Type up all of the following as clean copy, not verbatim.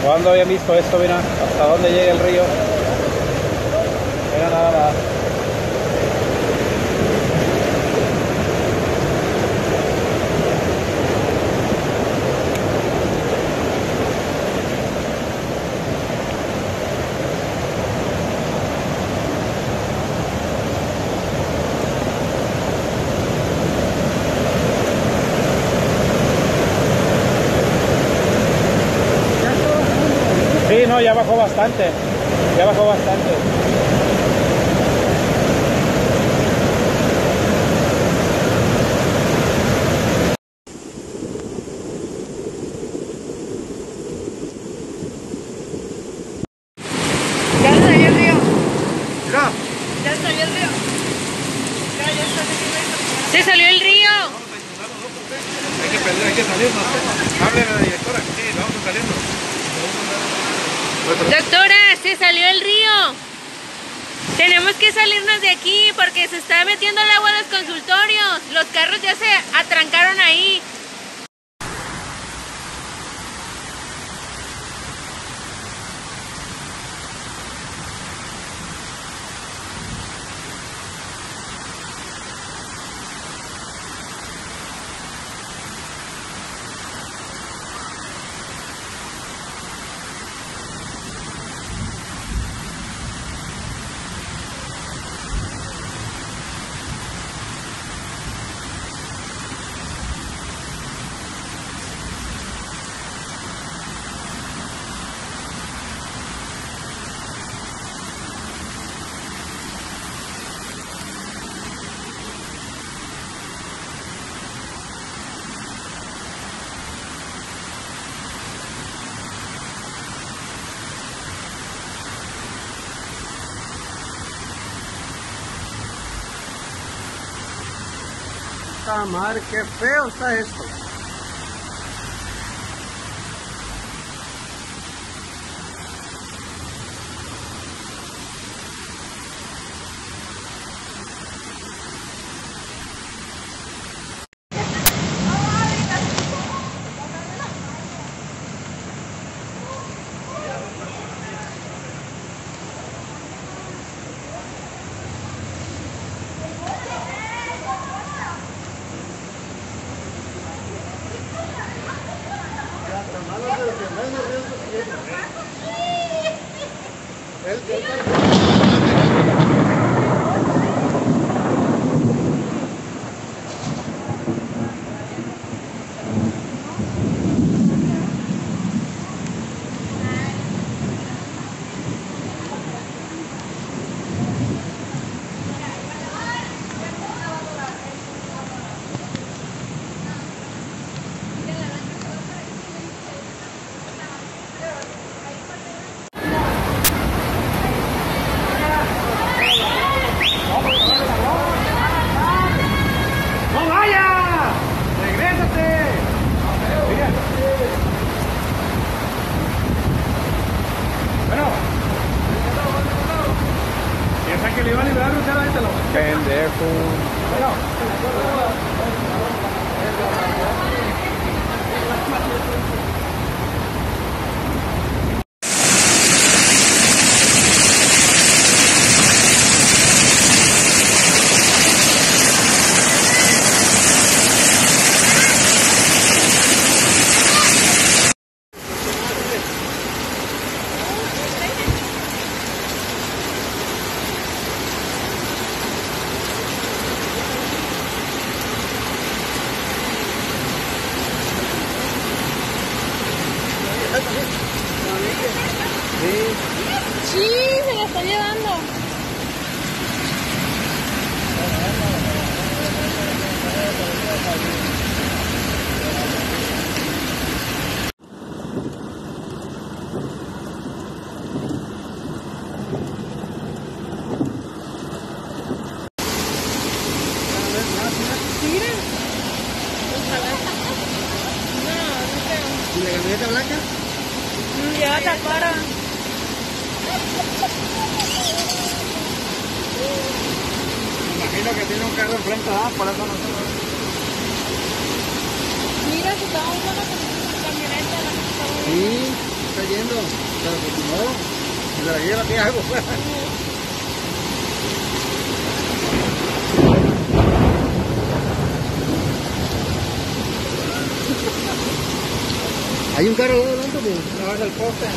¿Cuándo habían visto esto? Mira, hasta dónde llega el río. Mira nada más. Sí, no, ya bajó bastante. Ya bajó bastante. Ya salió el río. Mira. Ya salió el río. Ya está saliendo. Se salió el río. Hay que salirnos. Hable a la directora. Sí, vamos a salirnos. Doctora, se salió el río. Tenemos que salirnos de aquí porque se está metiendo el agua a los consultorios. Los carros ya se atrancaron ahí. Madre, qué feo está esto. Que le iba a liberar un chavo, ahorita lo pendejo. Sí, se la está llevando. Mira. ¿Y la camioneta blanca? Ya taparon. Me imagino que tiene un carro enfrente, ¿ah? Por eso no se ve. Mira, se estaba usando con camioneta. Sí, está yendo. Pero pues no, si se la lleva, ¿qué hago? Hay un carro ahí adelante, pues. No, es el poste.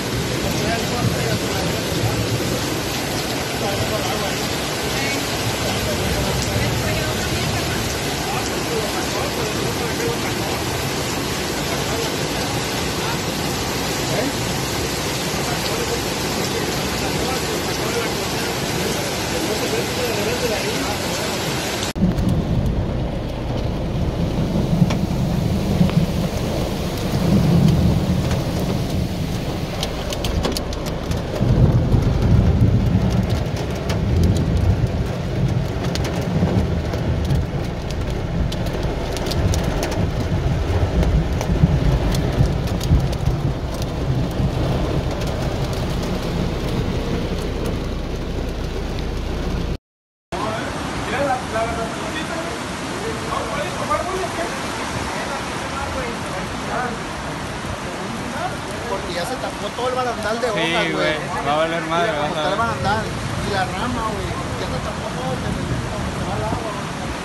Porque ya se tapó todo el barandal de hojas, güey. Sí, güey, va a valer madre, Mira, vas como a está el ver. barandal y la rama, güey. Ya se tapó todo, se va el agua.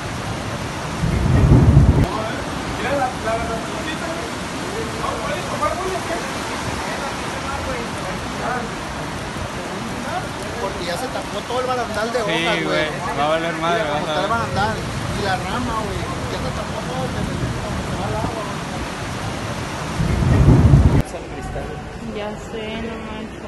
Mira la verdadita. No, puedes tomar muy bien. Porque ya se tapó todo el barandal de hojas, Sí, güey. güey, va a valer madre, Mira, como vas está a el ver. barandal y la rama, güey. Ya se tapó todo, se va el agua. Ya sé, no manches.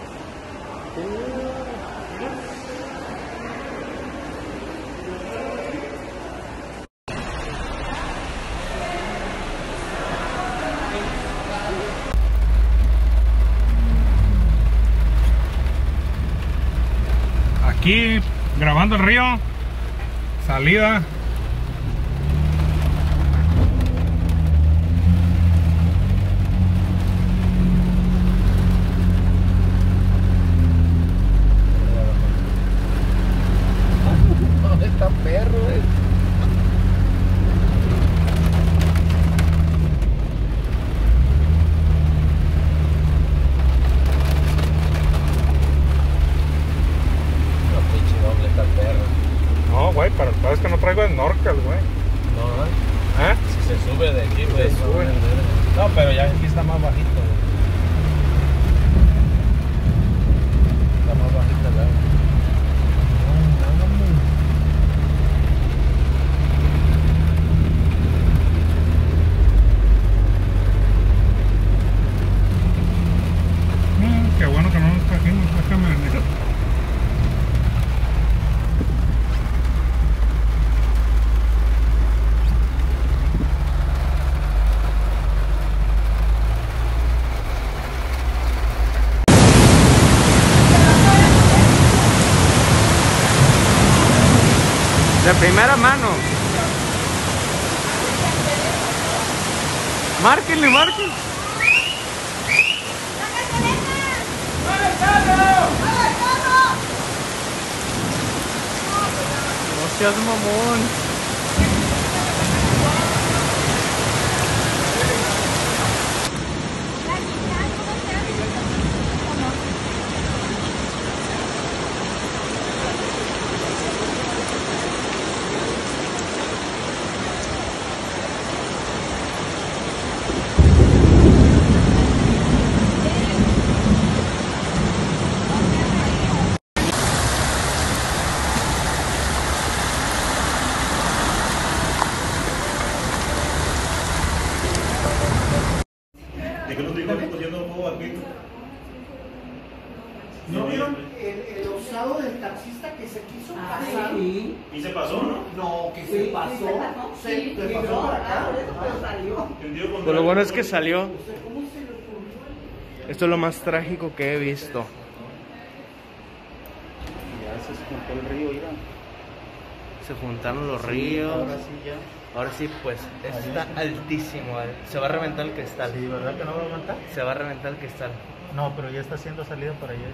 Aquí grabando el río, salida. ¿Dónde está perro, güey? No, güey, pero el peor es que no traigo snorkel, güey. No, ¿Eh? si se sube de aquí, güey. Se sube. No, pero ya aquí está más bajito, güey. Está más bajita el agua. Qué bueno que no nos trajimos la camioneta. De primera mano. Márquenle, márquenle. No seas mamón. ¿De qué no te digo que pusiendo fuego aquí? ¿No vieron el osado del taxista que se quiso pasar? Y se pasó, ¿no? No, que se pasó. Se pasó por acá. Entendido con Pues lo bueno es que salió. Esto es lo más trágico que he visto. Ya se juntó el río, mira. Se juntaron los ríos. Ahora sí ya. Ahora sí, pues está altísimo. Se va a reventar el cristal. Sí, ¿verdad que no va a aguantar? Se va a reventar el cristal. No, pero ya está haciendo salida para allá.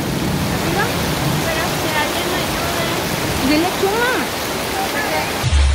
Dile Chuma.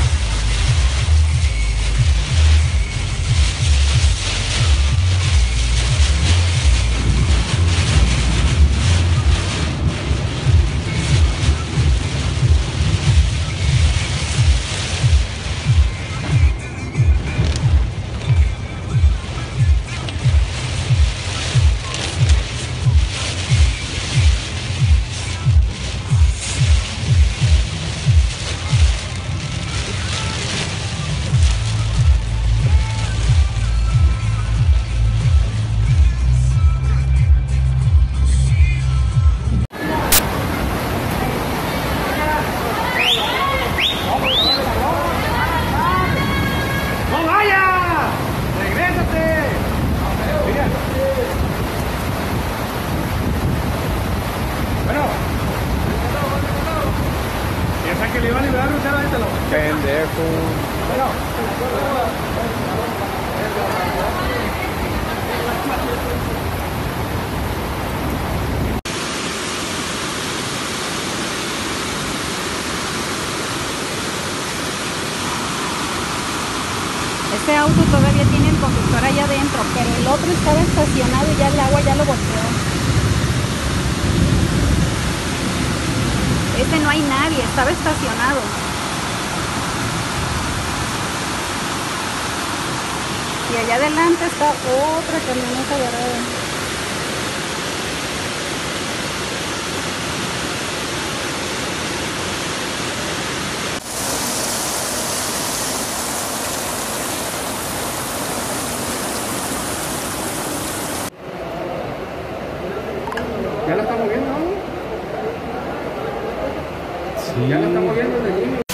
le iba a liberar un cero, ahítelo. Pendejo. Este auto todavía tiene el conductor allá adentro, pero el otro estaba estacionado y ya el agua ya lo volteó. Este no hay nadie, estaba estacionado. Y allá adelante está otra camioneta agarrada. ¿Ya la está moviendo? Sí. ¿Ya la está moviendo el de Jimmy?